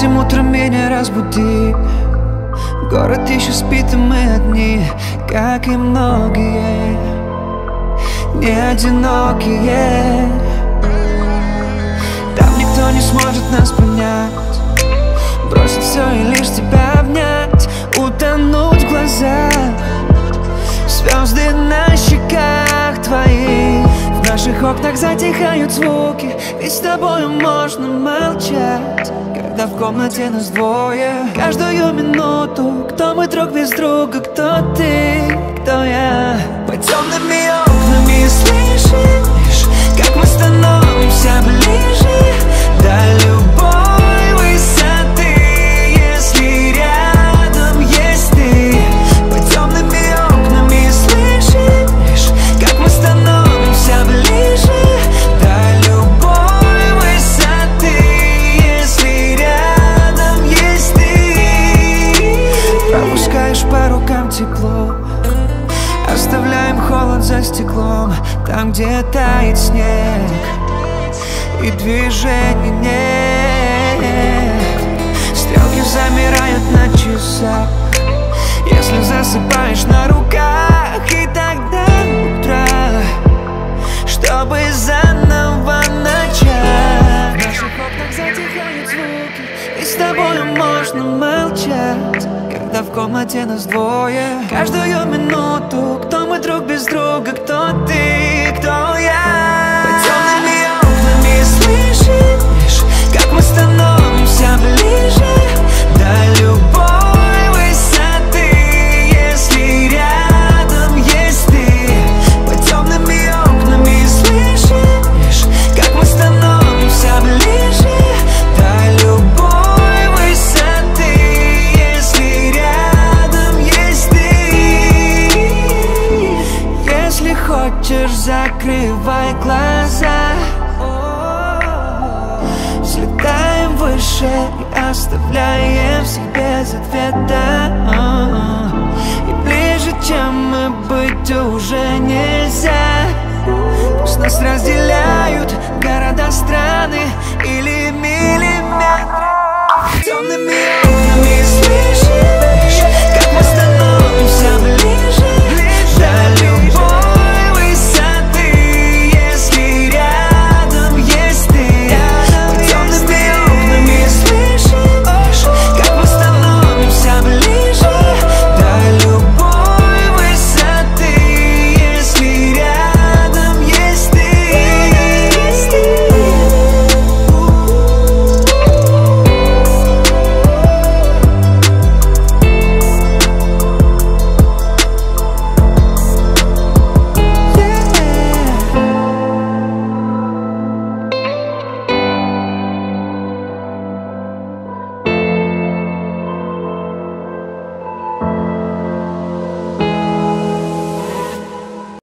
Этим утром меня разбуди. Город еще спит, и мы одни, как и многие, не одинокие. Там никто не сможет нас понять, бросить все и лишь тебя обнять, утонуть в глазах, звезды на щеках твоих. В наших окнах затихают звуки, ведь с тобою можно молчать, когда в комнате нас двое. Каждую минуту, кто мы друг без друга, кто ты, кто я. Под темными окнами слышишь, как мы становимся ближе до любой высоты, если рядом есть ты. Под темными окнами слышишь, как мы становимся ближе до любой высоты, если рядом есть ты. Пропускаешь по рукам тепло, оставляем холод за стеклом, там, где тает снег и движений нет. Стрелки замирают на часах, если засыпаешь на руках. И тогда утро, чтобы заново начать. В наших окнах затихают звуки, и с тобою можно молчать, когда в комнате нас двое. Каждую минуту, кто мы друг без друга, кто ты, кто я. Под темными окнами слышишь, как мы становимся ближе до любой высоты, если рядом есть ты. Под темными окнами слышишь, как мы становимся ближе до любой высоты, если рядом есть ты. Если хочешь, закрывай глаза, взлетаем выше и оставляем всех без ответа. И ближе, чем мы, быть уже нельзя. Пусть нас разделяют города, страны или